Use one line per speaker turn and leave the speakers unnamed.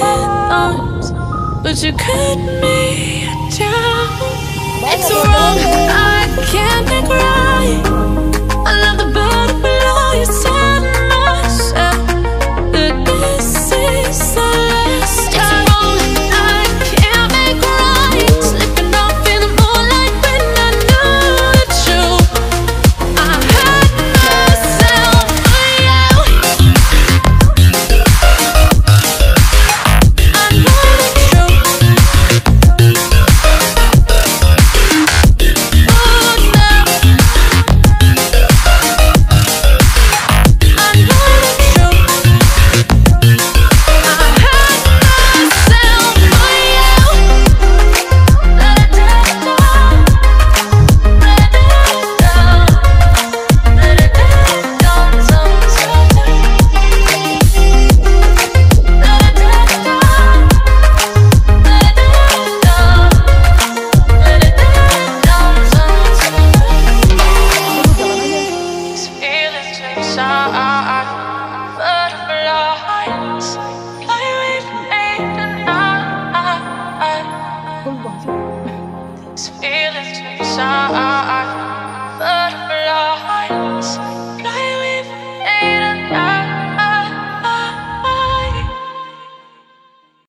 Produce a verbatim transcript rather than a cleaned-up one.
arms, but you cut me down. It's wrong, I can't make right. I love the bottom below. You said myself that this is the last time. It's wrong, I can't make right. Slipping off in the moonlight when I knew the truth. I hurt myself for you. I know the truth. Oh no, I know the truth. I hurt myself for you. Let it down, let it down, let it down, so soft. Let it down, let it down, let it down, so soft. These feelings take time.